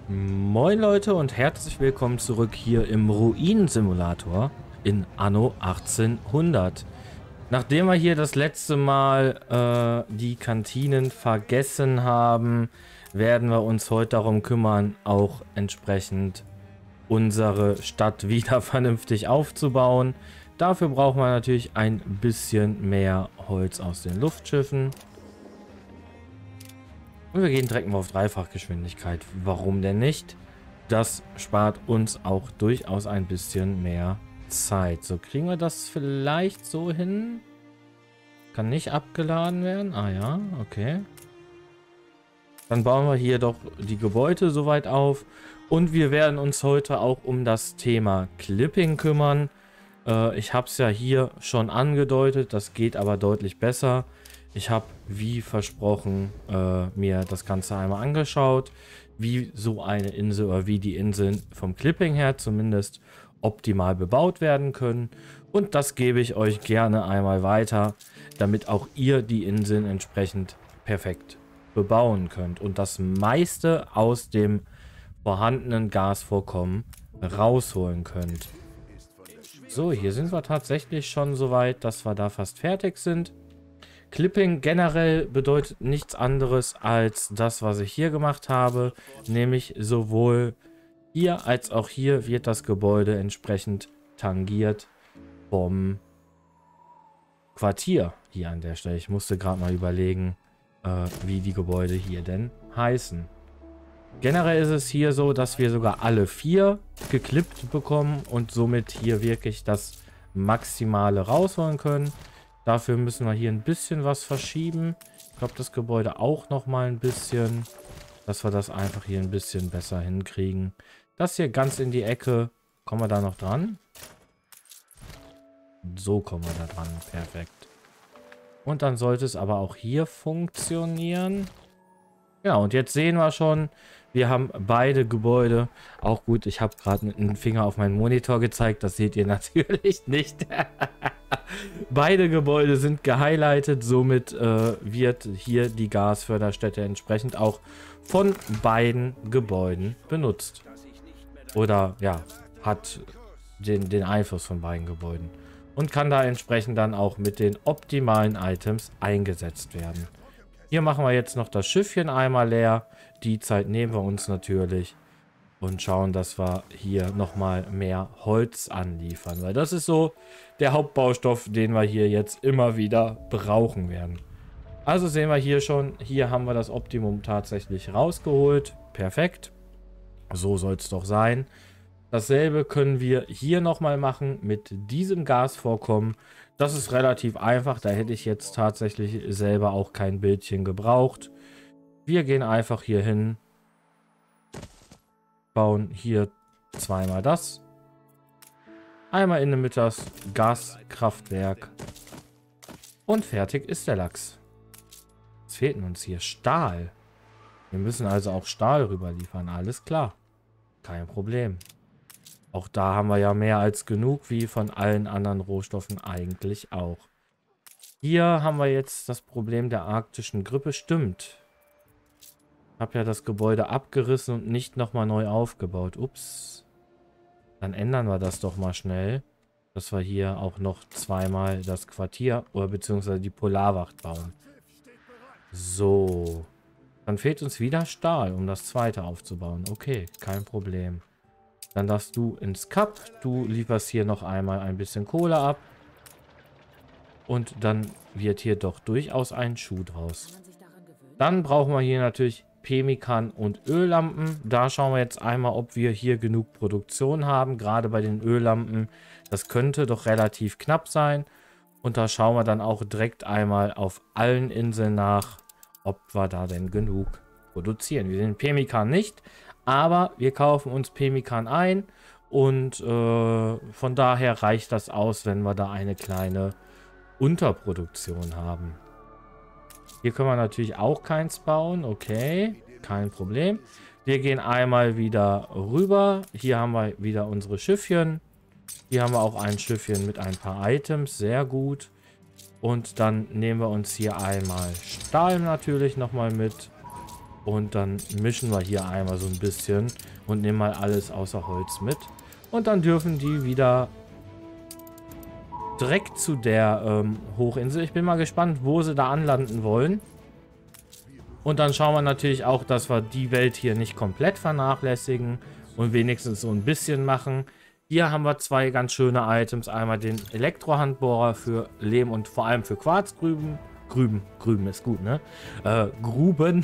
Moin Leute und herzlich willkommen zurück hier im Ruinen-Simulator in Anno 1800. Nachdem wir hier das letzte Mal die Kantinen vergessen haben, werden wir uns heute darum kümmern, auch entsprechend unsere Stadt wieder vernünftig aufzubauen. Dafür brauchen wir natürlich ein bisschen mehr Holz aus den Luftschiffen. Und wir gehen direkt mal auf Dreifachgeschwindigkeit. Warum denn nicht? Das spart uns auch durchaus ein bisschen mehr Zeit. So, kriegen wir das vielleicht so hin? Kann nicht abgeladen werden? Ah ja, okay. Dann bauen wir hier doch die Gebäude soweit auf. Und wir werden uns heute auch um das Thema Clipping kümmern. Ich habe es ja hier schon angedeutet, das geht aber deutlich besser. Ich habe, wie versprochen, mir das Ganze einmal angeschaut, wie so eine Insel oder wie die Inseln vom Clipping her zumindest optimal bebaut werden können. Und das gebe ich euch gerne einmal weiter, damit auch ihr die Inseln entsprechend perfekt bebauen könnt und das meiste aus dem vorhandenen Gasvorkommen rausholen könnt. So, hier sind wir tatsächlich schon so weit, dass wir da fast fertig sind. Clipping generell bedeutet nichts anderes als das, was ich hier gemacht habe, nämlich sowohl hier als auch hier wird das Gebäude entsprechend tangiert vom Quartier hier an der Stelle. Ich musste gerade mal überlegen, wie die Gebäude hier denn heißen. Generell ist es hier so, dass wir sogar alle 4 geklippt bekommen und somit hier wirklich das Maximale rausholen können. Dafür müssen wir hier ein bisschen was verschieben. Ich glaube, das Gebäude auch noch mal ein bisschen, dass wir das einfach hier ein bisschen besser hinkriegen. Das hier ganz in die Ecke. Kommen wir da noch dran? So kommen wir da dran. Perfekt. Und dann sollte es aber auch hier funktionieren. Ja, und jetzt sehen wir schon, wir haben beide Gebäude. Auch gut, ich habe gerade mit dem Finger auf meinen Monitor gezeigt. Das seht ihr natürlich nicht. Beide Gebäude sind gehighlightet. Somit wird hier die Gasförderstätte entsprechend auch von beiden Gebäuden benutzt. Oder ja, hat den Einfluss von beiden Gebäuden. Und kann da entsprechend dann auch mit den optimalen Items eingesetzt werden. Hier machen wir jetzt noch das Schiffchen einmal leer. Die Zeit nehmen wir uns natürlich. Und schauen, dass wir hier nochmal mehr Holz anliefern. Weil das ist so der Hauptbaustoff, den wir hier jetzt immer wieder brauchen werden. Also sehen wir hier schon, hier haben wir das Optimum tatsächlich rausgeholt. Perfekt. So soll es doch sein. Dasselbe können wir hier nochmal machen mit diesem Gasvorkommen. Das ist relativ einfach. Da hätte ich jetzt tatsächlich selber auch kein Bildchen gebraucht. Wir gehen einfach hier hin. Bauen hier zweimal das. Einmal in der Mitte das Gaskraftwerk. Und fertig ist der Lachs. Es fehlt uns hier Stahl. Wir müssen also auch Stahl rüber liefern. Alles klar. Kein Problem. Auch da haben wir ja mehr als genug, wie von allen anderen Rohstoffen eigentlich auch. Hier haben wir jetzt das Problem der arktischen Grippe. Stimmt. Ich habe ja das Gebäude abgerissen und nicht nochmal neu aufgebaut. Ups. Dann ändern wir das doch mal schnell. Dass wir hier auch noch zweimal das Quartier oder beziehungsweise die Polarwacht bauen. So. Dann fehlt uns wieder Stahl, um das zweite aufzubauen. Okay, kein Problem. Dann darfst du ins Kap. Du lieferst hier noch einmal ein bisschen Kohle ab. Und dann wird hier doch durchaus ein Schuh draus. Dann brauchen wir hier natürlich Pemmikan und Öllampen. Da schauen wir jetzt einmal, ob wir hier genug Produktion haben. Gerade bei den Öllampen. Das könnte doch relativ knapp sein. Und da schauen wir dann auch direkt einmal auf allen Inseln nach, ob wir da denn genug produzieren. Wir sehen Pemmikan nicht. Aber wir kaufen uns Pemmikan ein und von daher reicht das aus, wenn wir da eine kleine Unterproduktion haben. Hier können wir natürlich auch keins bauen. Okay, kein Problem. Wir gehen einmal wieder rüber. Hier haben wir wieder unsere Schiffchen. Hier haben wir auch ein Schiffchen mit ein paar Items. Sehr gut. Und dann nehmen wir uns hier einmal Stahl natürlich nochmal mit. Und dann mischen wir hier einmal so ein bisschen und nehmen mal alles außer Holz mit. Und dann dürfen die wieder direkt zu der Hochinsel. Ich bin mal gespannt, wo sie da anlanden wollen. Und dann schauen wir natürlich auch, dass wir die Welt hier nicht komplett vernachlässigen und wenigstens so ein bisschen machen. Hier haben wir zwei ganz schöne Items. Einmal den Elektrohandbohrer für Lehm und vor allem für Quarzgrüben. Grüben ist gut, ne? Gruben.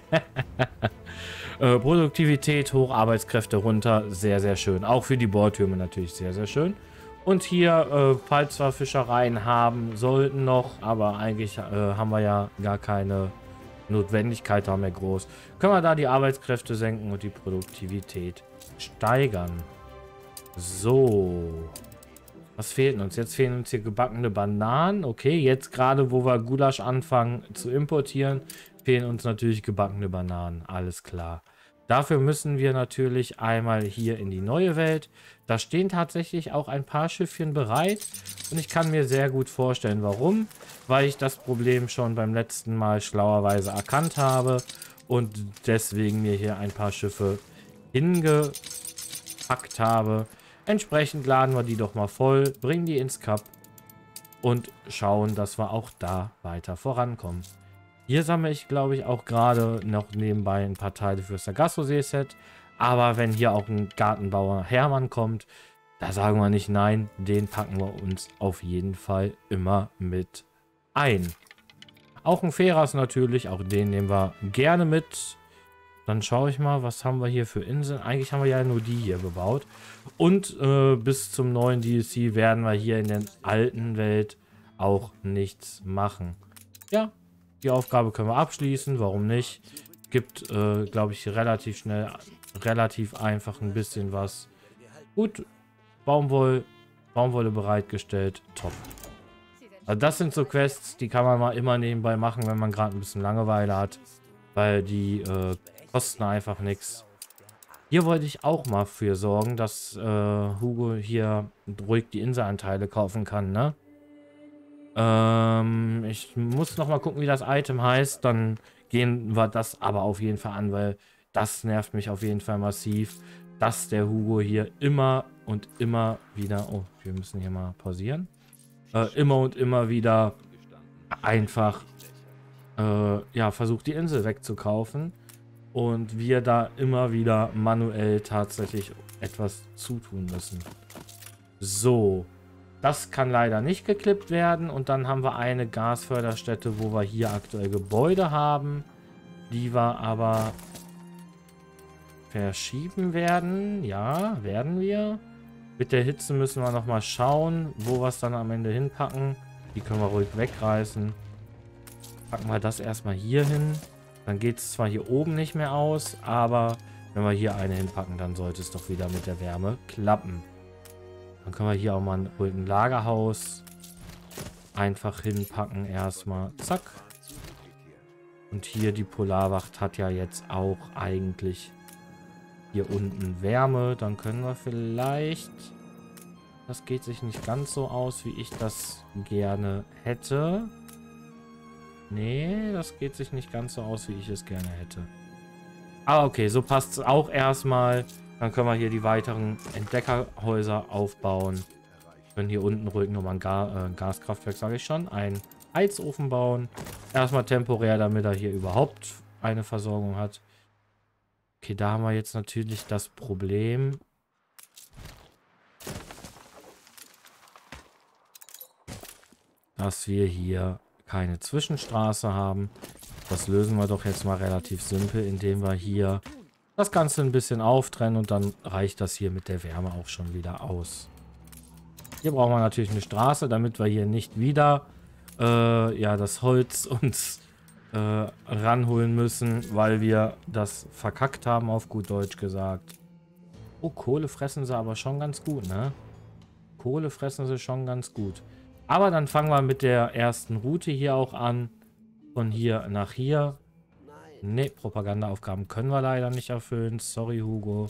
Produktivität hoch, Arbeitskräfte runter. Sehr, sehr schön. Auch für die Bohrtürme natürlich sehr, sehr schön. Und hier, falls wir Fischereien haben sollten noch, aber eigentlich haben wir ja gar keine Notwendigkeit da mehr groß, können wir da die Arbeitskräfte senken und die Produktivität steigern. So. Was fehlt uns? Jetzt fehlen uns hier gebackene Bananen. Okay, jetzt gerade, wo wir Gulasch anfangen zu importieren, fehlen uns natürlich gebackene Bananen. Alles klar. Dafür müssen wir natürlich einmal hier in die neue Welt. Da stehen tatsächlich auch ein paar Schiffchen bereit. Und ich kann mir sehr gut vorstellen, warum. Weil ich das Problem schon beim letzten Mal schlauerweise erkannt habe. Und deswegen mir hier ein paar Schiffe hingepackt habe. Entsprechend laden wir die doch mal voll, bringen die ins Kap und schauen, dass wir auch da weiter vorankommen. Hier sammle ich, glaube ich, auch gerade noch nebenbei ein paar Teile fürs Sargasso-See-Set. Aber wenn hier auch ein Gartenbauer Hermann kommt, da sagen wir nicht nein, den packen wir uns auf jeden Fall immer mit ein. Auch ein Feras natürlich, auch den nehmen wir gerne mit. Dann schaue ich mal, was haben wir hier für Inseln. Eigentlich haben wir ja nur die hier bebaut. Und bis zum neuen DLC werden wir hier in der alten Welt auch nichts machen. Ja, die Aufgabe können wir abschließen. Warum nicht? Gibt, glaube ich, relativ schnell, relativ einfach ein bisschen was. Gut, Baumwolle bereitgestellt. Top. Also das sind so Quests, die kann man mal immer nebenbei machen, wenn man gerade ein bisschen Langeweile hat. Weil die kosten einfach nichts. Hier wollte ich auch mal für sorgen, dass Hugo hier ruhig die Inselanteile kaufen kann, ne? Ich muss noch mal gucken, wie das Item heißt. Dann gehen wir das aber auf jeden Fall an, weil das nervt mich auf jeden Fall massiv, dass der Hugo hier immer und immer wieder... Oh, wir müssen hier mal pausieren. Immer und immer wieder einfach ja, versucht, die Insel wegzukaufen. Und wir da immer wieder manuell tatsächlich etwas zutun müssen. So. Das kann leider nicht geklippt werden. Und dann haben wir eine Gasförderstätte, wo wir hier aktuell Gebäude haben, die wir aber verschieben werden. Ja, werden wir. Mit der Hitze müssen wir nochmal schauen, wo wir es dann am Ende hinpacken. Die können wir ruhig wegreißen. Packen wir das erstmal hier hin. Dann geht es zwar hier oben nicht mehr aus, aber wenn wir hier eine hinpacken, dann sollte es doch wieder mit der Wärme klappen. Dann können wir hier auch mal ein Lagerhaus einfach hinpacken erstmal. Zack. Und hier die Polarwacht hat ja jetzt auch eigentlich hier unten Wärme. Dann können wir vielleicht... Das geht sich nicht ganz so aus, wie ich das gerne hätte. Nee, das geht sich nicht ganz so aus, wie ich es gerne hätte. Aber okay, so passt es auch erstmal. Dann können wir hier die weiteren Entdeckerhäuser aufbauen. Wir können hier unten ruhig nochmal ein Gaskraftwerk, sage ich schon. Ein Heizofen bauen. Erstmal temporär, damit er hier überhaupt eine Versorgung hat. Okay, da haben wir jetzt natürlich das Problem. Dass wir hier keine Zwischenstraße haben. Das lösen wir doch jetzt mal relativ simpel, indem wir hier das Ganze ein bisschen auftrennen und dann reicht das hier mit der Wärme auch schon wieder aus. Hier brauchen wir natürlich eine Straße, damit wir hier nicht wieder ja, das Holz uns ranholen müssen, weil wir das verkackt haben, auf gut Deutsch gesagt. Oh, Kohle fressen sie aber schon ganz gut, ne? Kohle fressen sie schon ganz gut. Aber dann fangen wir mit der ersten Route hier auch an. Von hier nach hier. Ne, Propagandaaufgaben können wir leider nicht erfüllen. Sorry, Hugo.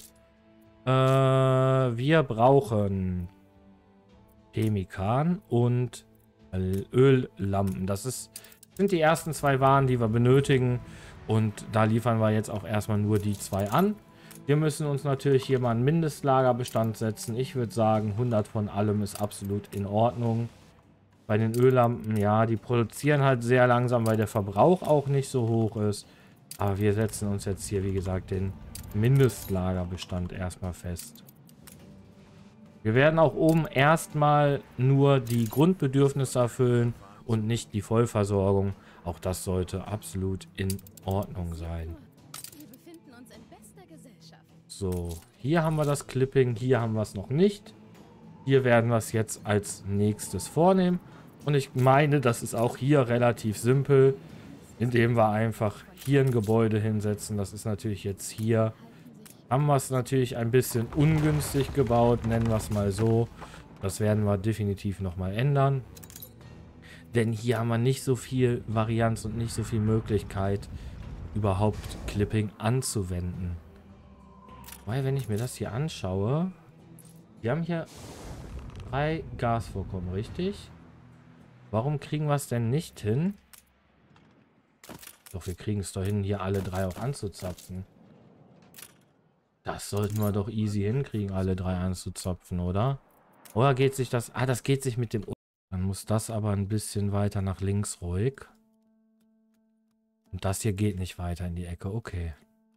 Wir brauchen Chemikan und Öllampen. Das sind die ersten zwei Waren, die wir benötigen. Und da liefern wir jetzt auch erstmal nur die 2 an. Wir müssen uns natürlich hier mal einen Mindestlagerbestand setzen. Ich würde sagen, 100 von allem ist absolut in Ordnung. Bei den Öllampen, ja, die produzieren halt sehr langsam, weil der Verbrauch auch nicht so hoch ist. Aber wir setzen uns jetzt hier, wie gesagt, den Mindestlagerbestand erstmal fest. Wir werden auch oben erstmal nur die Grundbedürfnisse erfüllen und nicht die Vollversorgung. Auch das sollte absolut in Ordnung sein. So, hier haben wir das Clipping, hier haben wir es noch nicht. Hier werden wir es jetzt als nächstes vornehmen. Und ich meine, das ist auch hier relativ simpel, indem wir einfach hier ein Gebäude hinsetzen. Das ist natürlich jetzt hier. Haben wir es natürlich ein bisschen ungünstig gebaut, nennen wir es mal so. Das werden wir definitiv nochmal ändern. Denn hier haben wir nicht so viel Varianz und nicht so viel Möglichkeit, überhaupt Clipping anzuwenden. Weil, wenn ich mir das hier anschaue, wir haben hier 3 Gasvorkommen, richtig? Warum kriegen wir es denn nicht hin? Doch, wir kriegen es doch hin, hier alle 3 auch anzuzapfen. Das sollten wir doch easy hinkriegen, alle 3 anzuzapfen, oder? Oder geht sich das... Ah, das geht sich mit dem... Dann muss das aber ein bisschen weiter nach links ruhig. Und das hier geht nicht weiter in die Ecke, okay.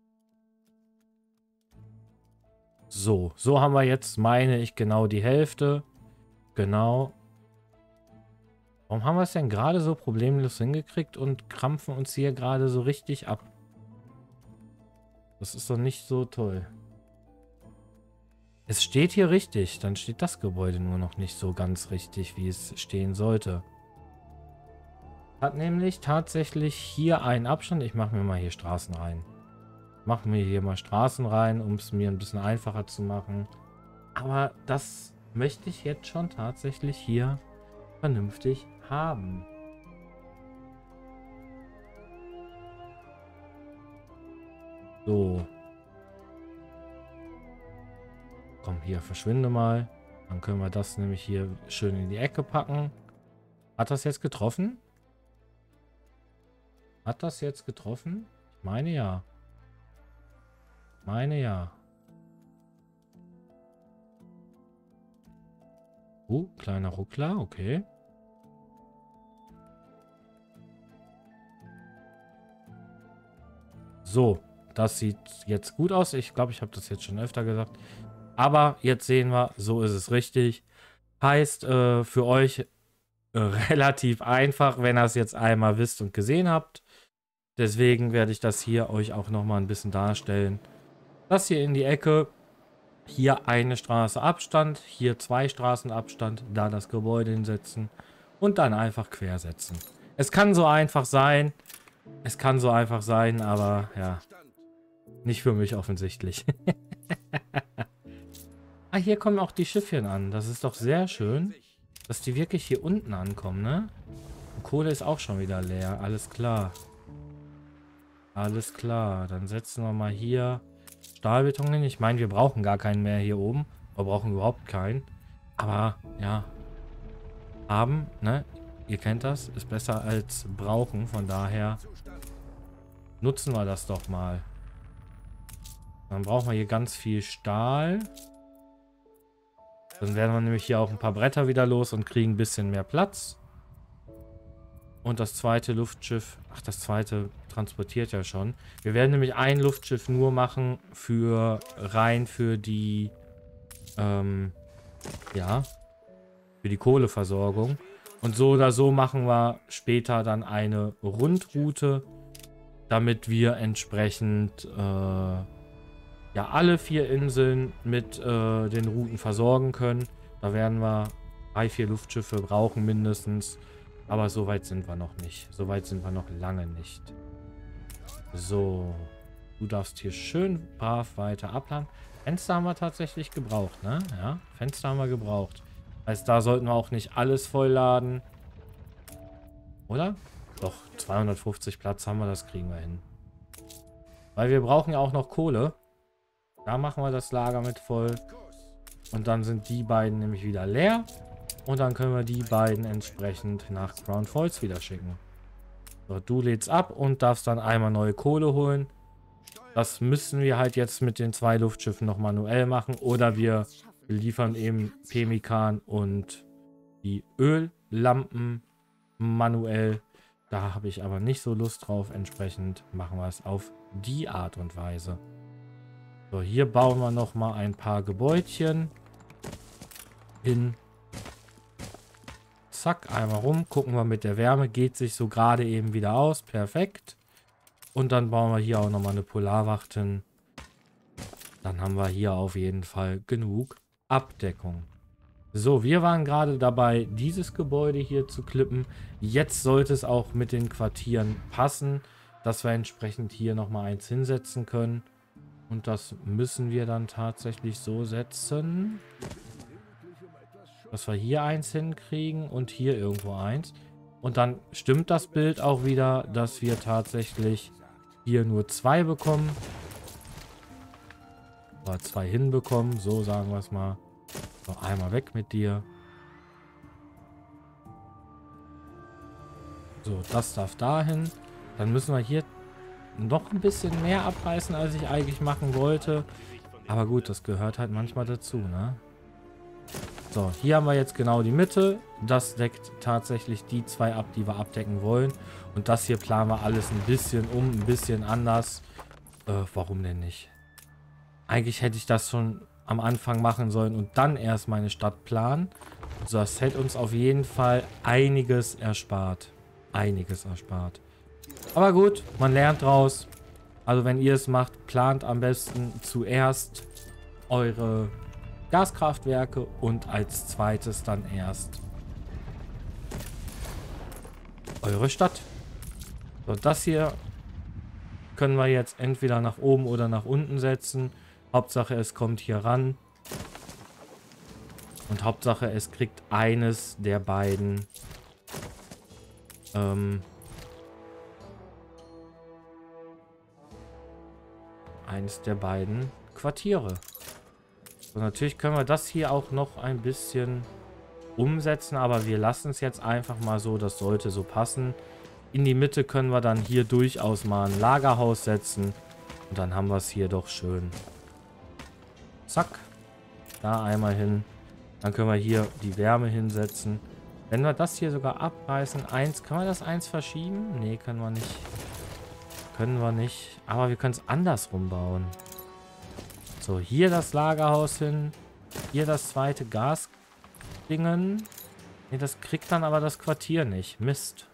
So, so haben wir jetzt, meine ich, genau die Hälfte. Genau. Warum haben wir es denn gerade so problemlos hingekriegt und krampfen uns hier gerade so richtig ab? Das ist doch nicht so toll. Es steht hier richtig, dann steht das Gebäude nur noch nicht so ganz richtig, wie es stehen sollte. Hat nämlich tatsächlich hier einen Abstand. Ich mache mir mal hier Straßen rein. Machen wir hier mal Straßen rein, um es mir ein bisschen einfacher zu machen. Aber das möchte ich jetzt schon tatsächlich hier vernünftig haben. So. Komm, hier, verschwinde mal. Dann können wir das nämlich hier schön in die Ecke packen. Hat das jetzt getroffen? Hat das jetzt getroffen? Ich meine ja. Meine ja. Kleiner Ruckler, okay. So, das sieht jetzt gut aus. Ich glaube, ich habe das jetzt schon öfter gesagt. Aber jetzt sehen wir, so ist es richtig. Heißt für euch relativ einfach, wenn ihr es jetzt einmal wisst und gesehen habt. Deswegen werde ich das hier euch auch nochmal ein bisschen darstellen. Das hier in die Ecke. Hier eine Straße Abstand, hier 2 Straßen Abstand, da das Gebäude hinsetzen und dann einfach quersetzen. Es kann so einfach sein. Es kann so einfach sein, aber ja, nicht für mich offensichtlich. Ah, hier kommen auch die Schiffchen an. Das ist doch sehr schön, dass die wirklich hier unten ankommen, ne? Und Kohle ist auch schon wieder leer. Alles klar. Alles klar. Dann setzen wir mal hier Stahlbeton hin. Ich meine, wir brauchen gar keinen mehr hier oben. Wir brauchen überhaupt keinen. Aber, ja. Haben, ne? Ihr kennt das. Ist besser als brauchen. Von daher nutzen wir das doch mal. Dann brauchen wir hier ganz viel Stahl. Dann werden wir nämlich hier auch ein paar Bretter wieder los und kriegen ein bisschen mehr Platz. Und das zweite Luftschiff, ach, das zweite transportiert ja schon. Wir werden nämlich ein Luftschiff nur machen für die, ja, für die Kohleversorgung. Und so oder so machen wir später dann eine Rundroute, damit wir entsprechend, ja, alle 4 Inseln mit den Routen versorgen können. Da werden wir 3, 4 Luftschiffe brauchen mindestens. Aber so weit sind wir noch nicht. So weit sind wir noch lange nicht. So. Du darfst hier schön brav weiter abladen. Fenster haben wir tatsächlich gebraucht, ne? Ja, Fenster haben wir gebraucht. Heißt, da sollten wir auch nicht alles vollladen. Oder? Doch, 250 Platz haben wir, das kriegen wir hin. Weil wir brauchen ja auch noch Kohle. Da machen wir das Lager mit voll. Und dann sind die beiden nämlich wieder leer. Und dann können wir die beiden entsprechend nach Crown Falls wieder schicken. So, du lädst ab und darfst dann einmal neue Kohle holen. Das müssen wir halt jetzt mit den 2 Luftschiffen noch manuell machen. Oder wir liefern eben Pemmikan und die Öllampen manuell. Da habe ich aber nicht so Lust drauf. Entsprechend machen wir es auf die Art und Weise. So, hier bauen wir noch mal ein paar Gebäudchen hin. Zack, einmal rum. Gucken wir mit der Wärme. Geht sich so gerade eben wieder aus. Perfekt. Und dann bauen wir hier auch nochmal eine Polarwacht hin. Dann haben wir hier auf jeden Fall genug Abdeckung. So, wir waren gerade dabei, dieses Gebäude hier zu klippen. Jetzt sollte es auch mit den Quartieren passen, dass wir entsprechend hier nochmal eins hinsetzen können. Und das müssen wir dann tatsächlich so setzen, dass wir hier eins hinkriegen und hier irgendwo eins. Und dann stimmt das Bild auch wieder, dass wir tatsächlich hier nur 2 bekommen. Oder 2 hinbekommen, so sagen wir es mal. So, einmal weg mit dir. So, das darf dahin. Dann müssen wir hier noch ein bisschen mehr abreißen, als ich eigentlich machen wollte. Aber gut, das gehört halt manchmal dazu, ne? So, hier haben wir jetzt genau die Mitte. Das deckt tatsächlich die 2 ab, die wir abdecken wollen. Und das hier planen wir alles ein bisschen ein bisschen anders. Warum denn nicht? Eigentlich hätte ich das schon am Anfang machen sollen und dann erst meine Stadt planen. So, das hätte uns auf jeden Fall einiges erspart. Einiges erspart. Aber gut, man lernt draus. Also wenn ihr es macht, plant am besten zuerst eure Gaskraftwerke und als zweites dann erst eure Stadt. So, das hier können wir jetzt entweder nach oben oder nach unten setzen. Hauptsache es kommt hier ran. Und Hauptsache es kriegt eines der beiden Quartiere. So, natürlich können wir das hier auch noch ein bisschen umsetzen, aber wir lassen es jetzt einfach mal so, das sollte so passen. In die Mitte können wir dann hier durchaus mal ein Lagerhaus setzen und dann haben wir es hier doch schön. Zack, da einmal hin. Dann können wir hier die Wärme hinsetzen. Wenn wir das hier sogar abreißen, können wir das 1 verschieben? Nee, können wir nicht. Können wir nicht, aber wir können es andersrum bauen. So, hier das Lagerhaus hin. Hier das zweite Gasdingen. Ne, das kriegt dann aber das Quartier nicht. Mist.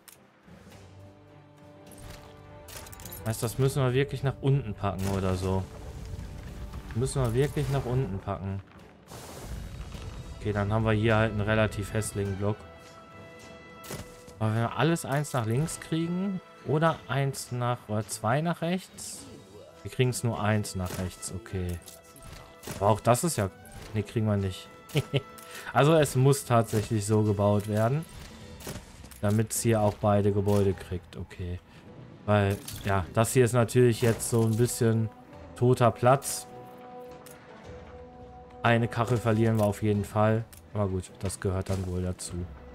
Heißt, das müssen wir wirklich nach unten packen oder so. Müssen wir wirklich nach unten packen. Okay, dann haben wir hier halt einen relativ hässlichen Block. Aber wenn wir alles 1 nach links kriegen oder 2 nach rechts. Wir kriegen es nur 1 nach rechts, okay. Aber auch das ist ja... Ne, kriegen wir nicht. Also es muss tatsächlich so gebaut werden. Damit es hier auch beide Gebäude kriegt, okay. Weil, ja, das hier ist natürlich jetzt so ein bisschen toter Platz. Eine Kachel verlieren wir auf jeden Fall. Aber gut, das gehört dann wohl dazu.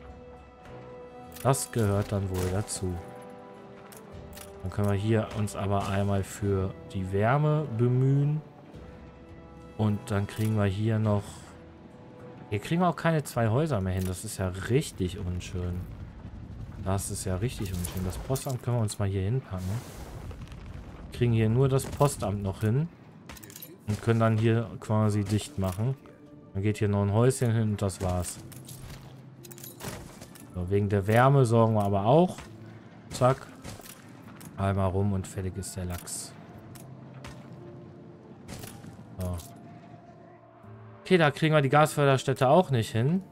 Das gehört dann wohl dazu. Dann können wir hier uns aber einmal für die Wärme bemühen. Und dann kriegen wir hier noch... Hier kriegen wir auch keine 2 Häuser mehr hin. Das ist ja richtig unschön. Das ist ja richtig unschön. Das Postamt können wir uns mal hier hinpacken. Kriegen hier nur das Postamt noch hin. Und können dann hier quasi dicht machen. Dann geht hier noch ein Häuschen hin und das war's. So, wegen der Wärme sorgen wir aber auch. Zack. Einmal rum und fertig ist der Lachs. So. Okay, da kriegen wir die Gasförderstätte auch nicht hin.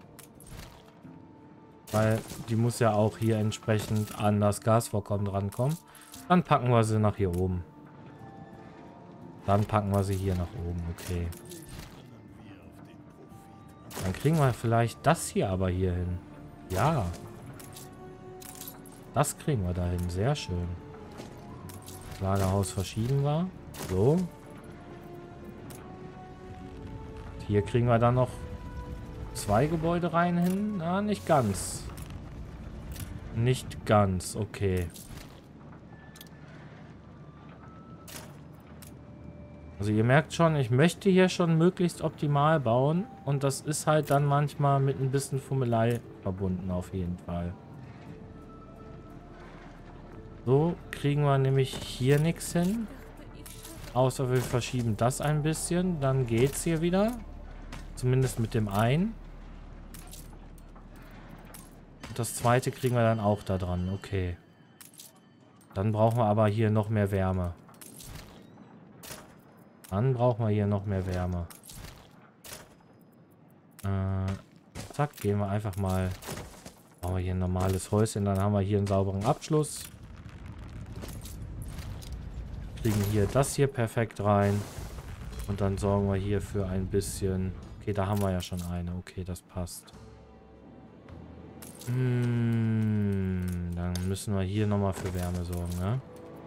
Weil die muss ja auch hier entsprechend an das Gasvorkommen rankommen. Dann packen wir sie nach hier oben. Dann packen wir sie hier nach oben, okay. Dann kriegen wir vielleicht das hier aber hier hin. Ja. Das kriegen wir dahin, sehr schön. Das Lagerhaus verschieben wir. So. Hier kriegen wir dann noch 2 Gebäude rein hin. Na, nicht ganz. Nicht ganz, okay. Also ihr merkt schon, ich möchte hier schon möglichst optimal bauen. Und das ist halt dann manchmal mit ein bisschen Fummelei verbunden auf jeden Fall. So kriegen wir nämlich hier nichts hin. Außer wir verschieben das ein bisschen. Dann geht's hier wieder. Zumindest mit dem einen. Und das zweite kriegen wir dann auch da dran. Okay. Dann brauchen wir aber hier noch mehr Wärme. Dann brauchen wir hier noch mehr Wärme. Zack, gehen wir einfach mal. Machen wir hier ein normales Häuschen. Dann haben wir hier einen sauberen Abschluss. Kriegen hier das hier perfekt rein. Und dann sorgen wir hier für ein bisschen... Okay, da haben wir ja schon eine. Okay, das passt. Dann müssen wir hier nochmal für Wärme sorgen, ne?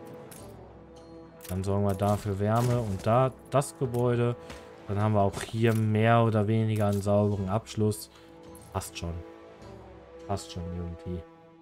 Dann sorgen wir da für Wärme und da das Gebäude. Dann haben wir auch hier mehr oder weniger einen sauberen Abschluss. Passt schon. Passt schon irgendwie.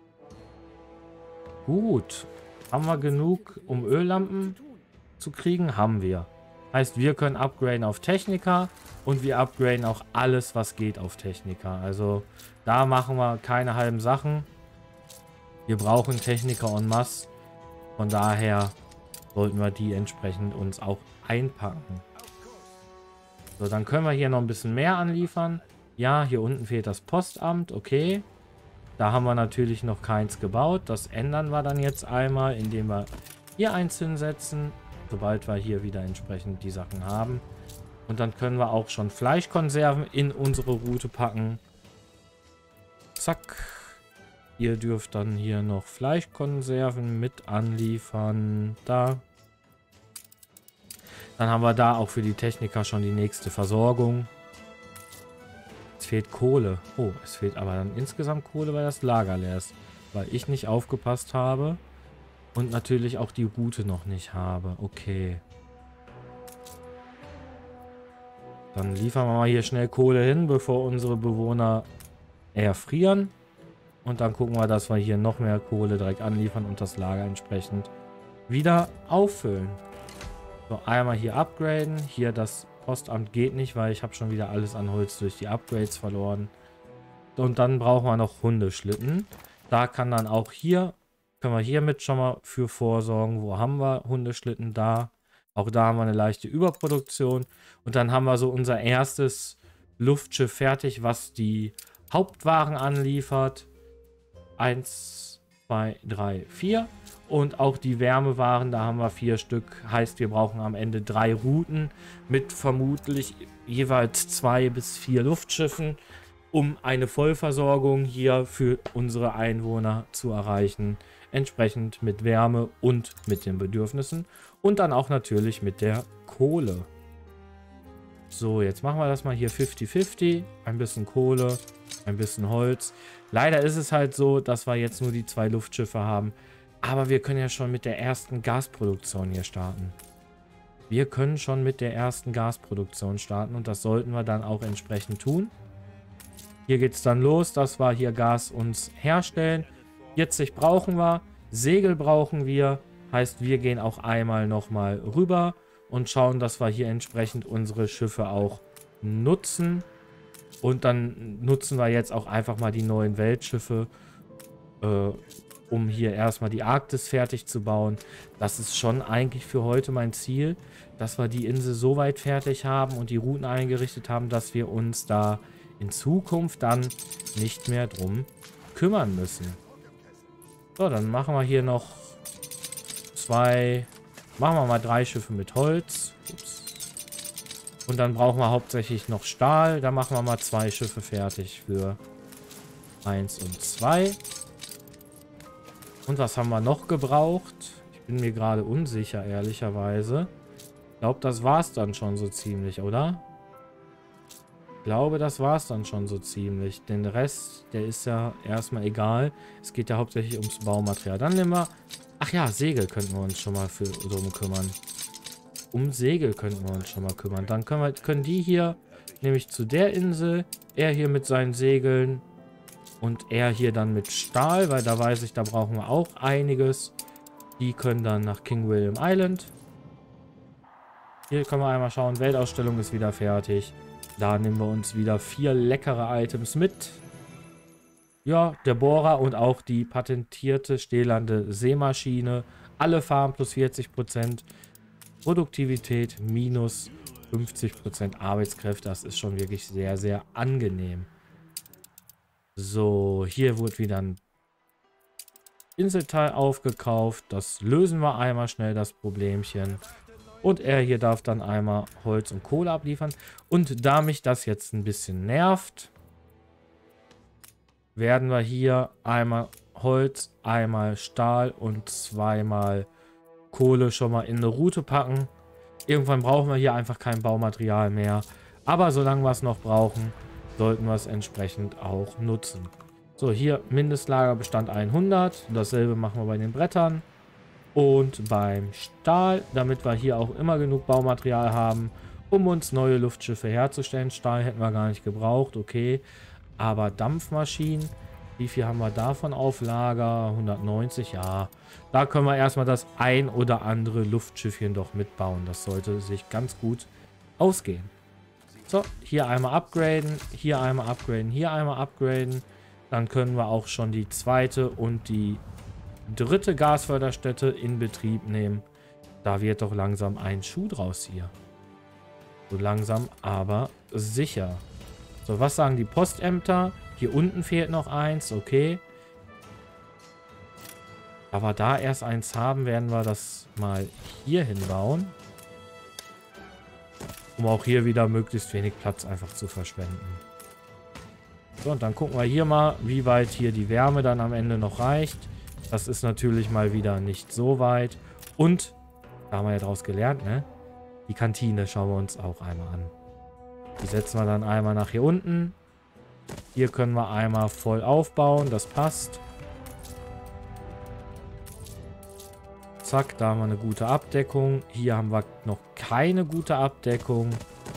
Gut. Haben wir genug, um Öllampen zu kriegen? Haben wir. Heißt, wir können upgraden auf Techniker und wir upgraden auch alles, was geht auf Techniker. Also da machen wir keine halben Sachen. Wir brauchen Techniker en masse. Von daher sollten wir die entsprechend uns auch einpacken. So, dann können wir hier noch ein bisschen mehr anliefern. Ja, hier unten fehlt das Postamt. Okay. Da haben wir natürlich noch keins gebaut. Das ändern wir dann jetzt einmal, indem wir hier eins hinsetzen. Sobald wir hier wieder entsprechend die Sachen haben. Und dann können wir auch schon Fleischkonserven in unsere Route packen. Zack. Ihr dürft dann hier noch Fleischkonserven mit anliefern. Da. Dann haben wir da auch für die Techniker schon die nächste Versorgung. Es fehlt Kohle. Oh, es fehlt aber dann insgesamt Kohle, weil das Lager leer ist. Weil ich nicht aufgepasst habe. Und natürlich auch die Route noch nicht habe. Okay. Dann liefern wir mal hier schnell Kohle hin, bevor unsere Bewohner erfrieren. Und dann gucken wir, dass wir hier noch mehr Kohle direkt anliefern und das Lager entsprechend wieder auffüllen. So, einmal hier upgraden. Hier das Postamt geht nicht, weil ich habe schon wieder alles an Holz durch die Upgrades verloren. Und dann brauchen wir noch Hundeschlitten. Da kann dann auch hier, können wir hiermit schon mal für vorsorgen. Wo haben wir Hundeschlitten? Da. Auch da haben wir eine leichte Überproduktion. Und dann haben wir so unser erstes Luftschiff fertig, was die Hauptwaren anliefert. 1, 2, 3, 4. Und auch die Wärmewaren, da haben wir 4 Stück. Heißt, wir brauchen am Ende 3 Routen mit vermutlich jeweils 2 bis 4 Luftschiffen, um eine Vollversorgung hier für unsere Einwohner zu erreichen. Entsprechend mit Wärme und mit den Bedürfnissen. Und dann auch natürlich mit der Kohle. So, jetzt machen wir das mal hier 50-50. Ein bisschen Kohle, ein bisschen Holz. Leider ist es halt so, dass wir jetzt nur die 2 Luftschiffe haben. Aber wir können ja schon mit der ersten Gasproduktion hier starten. Wir können schon mit der ersten Gasproduktion starten und das sollten wir dann auch entsprechend tun. Hier geht es dann los, dass wir hier Gas uns herstellen. 40 brauchen wir, Segel brauchen wir. Heißt, wir gehen auch einmal nochmal rüber und schauen, dass wir hier entsprechend unsere Schiffe auch nutzen. Und dann nutzen wir jetzt auch einfach mal die neuen Weltschiffe, um hier erstmal die Arktis fertig zu bauen. Das ist schon eigentlich für heute mein Ziel, dass wir die Insel so weit fertig haben und die Routen eingerichtet haben, dass wir uns da in Zukunft dann nicht mehr drum kümmern müssen. So, dann machen wir hier noch 2, machen wir mal 3 Schiffe mit Holz. Ups. Und dann brauchen wir hauptsächlich noch Stahl. Da machen wir mal 2 Schiffe fertig für 1 und 2. Und was haben wir noch gebraucht? Ich bin mir gerade unsicher, ehrlicherweise. Ich glaube, das war es dann schon so ziemlich, oder? Ich glaube, das war es dann schon so ziemlich. Den Rest, der ist ja erstmal egal. Es geht ja hauptsächlich ums Baumaterial. Dann nehmen wir... Ach ja, Segel könnten wir uns schon mal drum kümmern. Um Segel könnten wir uns schon mal kümmern. Dann können die hier nämlich zu der Insel. Er hier mit seinen Segeln. Und er hier dann mit Stahl, weil da weiß ich, da brauchen wir auch einiges. Die können dann nach King William Island. Hier können wir einmal schauen, Weltausstellung ist wieder fertig. Da nehmen wir uns wieder 4 leckere Items mit. Ja, der Bohrer und auch die patentierte stählernde Sämaschine. Alle Farben plus 40%. Produktivität minus 50% Arbeitskräfte. Das ist schon wirklich sehr, sehr angenehm. So, hier wurde wieder ein Inselteil aufgekauft. Das lösen wir einmal schnell, das Problemchen. Und er hier darf dann einmal Holz und Kohle abliefern. Und da mich das jetzt ein bisschen nervt, werden wir hier einmal Holz, einmal Stahl und zweimal Kohle schon mal in eine Route packen. Irgendwann brauchen wir hier einfach kein Baumaterial mehr. Aber solange wir es noch brauchen, sollten wir es entsprechend auch nutzen. So, hier Mindestlagerbestand 100. Dasselbe machen wir bei den Brettern. Und beim Stahl, damit wir hier auch immer genug Baumaterial haben, um uns neue Luftschiffe herzustellen. Stahl hätten wir gar nicht gebraucht, okay. Aber Dampfmaschinen, wie viel haben wir davon auf Lager? 190, ja. Da können wir erstmal das ein oder andere Luftschiffchen doch mitbauen. Das sollte sich ganz gut ausgehen. So, hier einmal upgraden, hier einmal upgraden, hier einmal upgraden. Dann können wir auch schon die zweite und die dritte Gasförderstätte in Betrieb nehmen. Da wird doch langsam ein Schuh draus hier. So langsam, aber sicher. So, was sagen die Postämter? Hier unten fehlt noch eins, okay. Aber da erst eins haben, werden wir das mal hier hinbauen. Um auch hier wieder möglichst wenig Platz einfach zu verschwenden. So, und dann gucken wir hier mal, wie weit hier die Wärme dann am Ende noch reicht. Das ist natürlich mal wieder nicht so weit. Und, da haben wir ja draus gelernt, ne? Die Kantine schauen wir uns auch einmal an. Die setzen wir dann einmal nach hier unten. Hier können wir einmal voll aufbauen, das passt. Zack, da haben wir eine gute Abdeckung. Hier haben wir noch keine gute Abdeckung.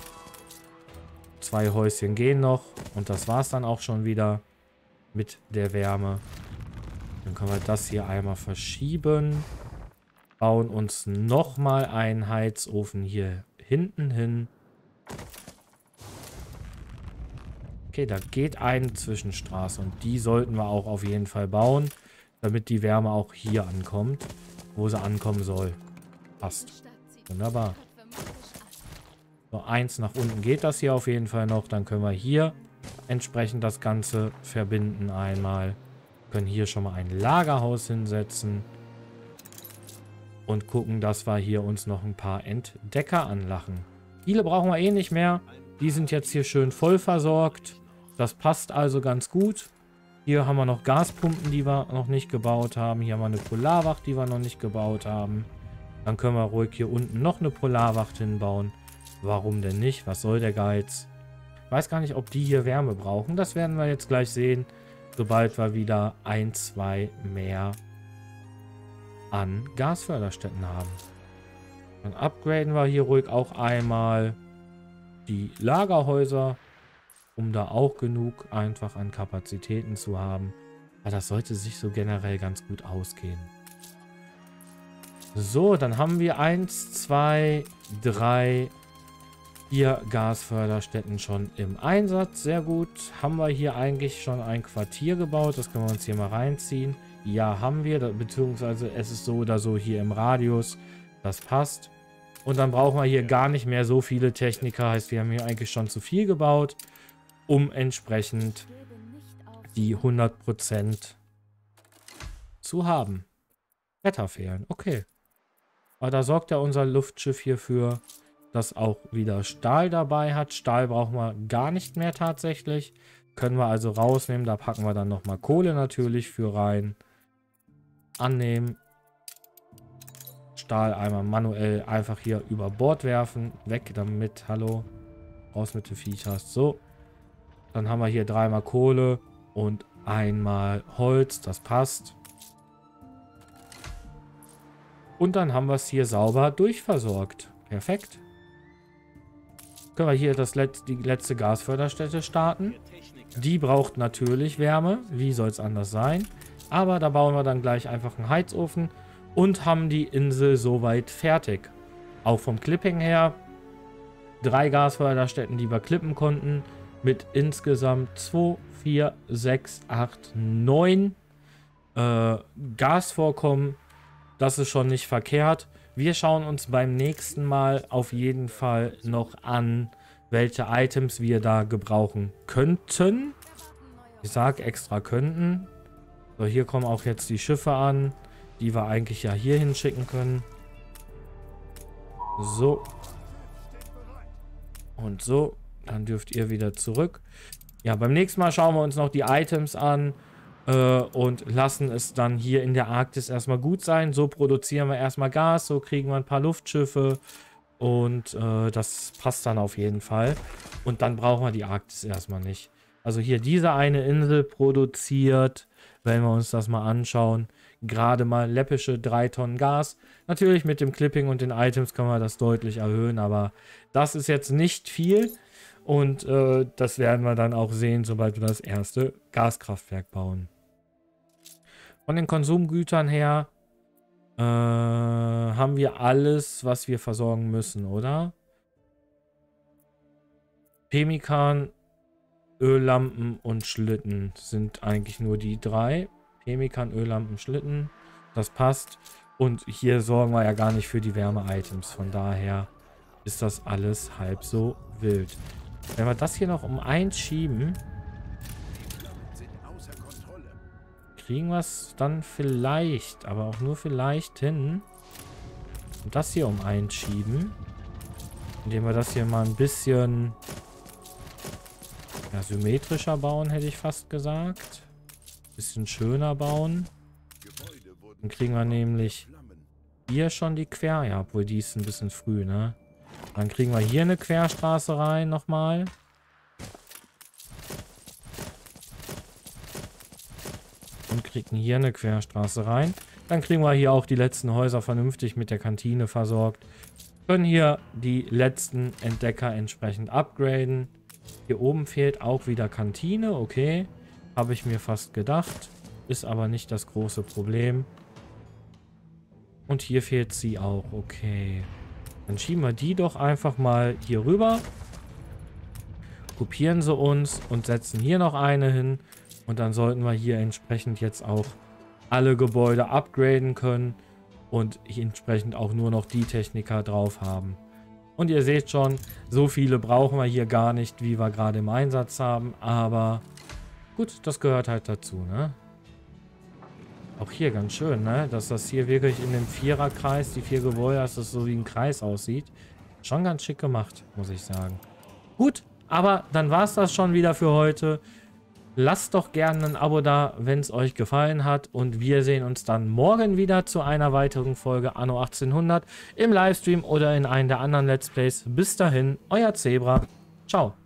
2 Häuschen gehen noch. Und das war es dann auch schon wieder mit der Wärme. Dann können wir das hier einmal verschieben. Bauen uns nochmal einen Heizofen hier hinten hin. Okay, da geht eine Zwischenstraße. Und die sollten wir auch auf jeden Fall bauen. Damit die Wärme auch hier ankommt. Wo sie ankommen soll. Passt. Wunderbar. So, 1 nach unten geht das hier auf jeden Fall noch. Dann können wir hier entsprechend das Ganze verbinden einmal. Können hier schon mal ein Lagerhaus hinsetzen. Und gucken, dass wir hier uns noch ein paar Entdecker anlachen. Viele brauchen wir eh nicht mehr. Die sind jetzt hier schön voll versorgt. Das passt also ganz gut. Hier haben wir noch Gaspumpen, die wir noch nicht gebaut haben. Hier haben wir eine Polarwacht, die wir noch nicht gebaut haben. Dann können wir ruhig hier unten noch eine Polarwacht hinbauen. Warum denn nicht? Was soll der Geiz? Ich weiß gar nicht, ob die hier Wärme brauchen. Das werden wir jetzt gleich sehen, sobald wir wieder 1, 2 mehr an Gasförderstätten haben. Dann upgraden wir hier ruhig auch einmal die Lagerhäuser, um da auch genug einfach an Kapazitäten zu haben. Aber das sollte sich so generell ganz gut ausgehen. So, dann haben wir 1, 2, 3, 4 Gasförderstätten schon im Einsatz. Sehr gut. Haben wir hier eigentlich schon ein Quartier gebaut? Das können wir uns hier mal reinziehen. Ja, haben wir. Beziehungsweise es ist so oder so hier im Radius. Das passt. Und dann brauchen wir hier gar nicht mehr so viele Techniker. Heißt, wir haben hier eigentlich schon zu viel gebaut, um entsprechend die 100% zu haben. Wetter fehlen. Okay. Aber da sorgt ja unser Luftschiff hierfür, dass auch wieder Stahl dabei hat. Stahl brauchen wir gar nicht mehr tatsächlich. Können wir also rausnehmen. Da packen wir dann nochmal Kohle natürlich für rein. Annehmen. Stahl einmal manuell einfach hier über Bord werfen. Weg damit. Hallo. Raus mit den Viechers. So. Dann haben wir hier 3-mal Kohle und einmal Holz. Das passt. Und dann haben wir es hier sauber durchversorgt. Perfekt. können wir hier die letzte Gasförderstätte starten. Die braucht natürlich Wärme. Wie soll es anders sein? Aber da bauen wir dann gleich einfach einen Heizofen und haben die Insel soweit fertig. Auch vom Clipping her 3 Gasförderstätten, die wir klippen konnten, mit insgesamt 2, 4, 6, 8, 9 Gasvorkommen. Das ist schon nicht verkehrt. Wir schauen uns beim nächsten Mal auf jeden Fall noch an, welche Items wir da gebrauchen könnten. Ich sage extra könnten. So, hier kommen auch jetzt die Schiffe an, die wir eigentlich ja hier hinschicken können. So. Und so. Dann dürft ihr wieder zurück. Ja, beim nächsten Mal schauen wir uns noch die Items an und lassen es dann hier in der Arktis erstmal gut sein. So produzieren wir erstmal Gas, so kriegen wir ein paar Luftschiffe und das passt dann auf jeden Fall. Und dann brauchen wir die Arktis erstmal nicht. Also hier diese eine Insel produziert, wenn wir uns das mal anschauen, gerade mal läppische 3 Tonnen Gas. Natürlich mit dem Clipping und den Items können wir das deutlich erhöhen, aber das ist jetzt nicht viel. Und das werden wir dann auch sehen, sobald wir das erste Gaskraftwerk bauen. Von den Konsumgütern her haben wir alles, was wir versorgen müssen, oder? Pemmikan, Öllampen und Schlitten sind eigentlich nur die 3. Pemmikan, Öllampen, Schlitten. Das passt. Und hier sorgen wir ja gar nicht für die Wärme-Items. Von daher ist das alles halb so wild. Wenn wir das hier noch um 1 schieben, kriegen wir es dann vielleicht, aber auch nur vielleicht hin. Und das hier um 1 schieben, indem wir das hier mal ein bisschen ja, symmetrischer bauen, hätte ich fast gesagt. Bisschen schöner bauen. Dann kriegen wir nämlich hier schon die Quer... Ja, obwohl die ist ein bisschen früh, ne? Dann kriegen wir hier eine Querstraße rein nochmal. Und kriegen hier eine Querstraße rein. Dann kriegen wir hier auch die letzten Häuser vernünftig mit der Kantine versorgt. Können hier die letzten Entdecker entsprechend upgraden. Hier oben fehlt auch wieder Kantine, okay. Habe ich mir fast gedacht. Ist aber nicht das große Problem. Und hier fehlt sie auch, okay. Dann schieben wir die doch einfach mal hier rüber. Kopieren sie uns und setzen hier noch eine hin. Und dann sollten wir hier entsprechend jetzt auch alle Gebäude upgraden können. Und entsprechend auch nur noch die Techniker drauf haben. Und ihr seht schon, so viele brauchen wir hier gar nicht, wie wir gerade im Einsatz haben. Aber gut, das gehört halt dazu, ne? Auch hier ganz schön, ne? Dass das hier wirklich in dem Viererkreis, die 4 Gebäude, dass das so wie ein Kreis aussieht. Schon ganz schick gemacht, muss ich sagen. Gut, aber dann war es das schon wieder für heute. Lasst doch gerne ein Abo da, wenn es euch gefallen hat. Und wir sehen uns dann morgen wieder zu einer weiteren Folge Anno 1800 im Livestream oder in einem der anderen Let's Plays. Bis dahin, euer Zebra. Ciao.